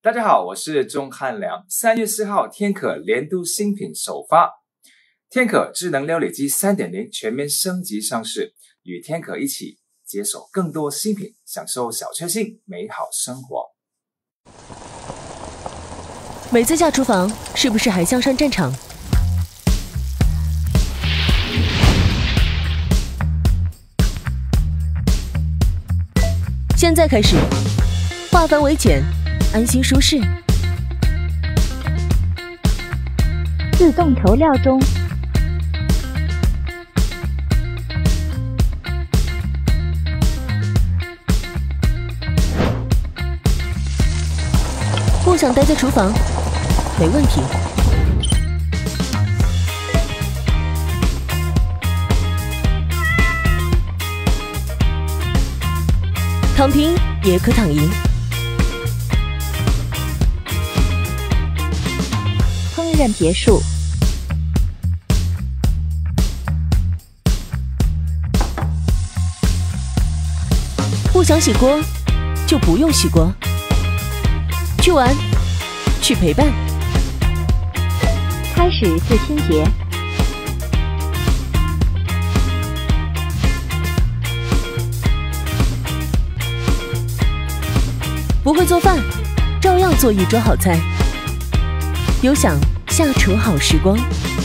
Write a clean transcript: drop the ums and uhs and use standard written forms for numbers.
大家好，我是钟汉良。3月4号，天可年度新品首发，天可智能料理机 3.0 全面升级上市，与天可一起接手更多新品，享受小确幸美好生活。 每次下厨房，是不是还像上战场？现在开始，化繁为简，安心舒适。 自动投料中。 不想待在厨房，没问题。躺平也可躺赢。 烹饪别墅。 不想洗锅，就不用洗锅。去玩，去陪伴。 开始自清洁。 不会做饭，照样做一桌好菜。有享下厨好时光。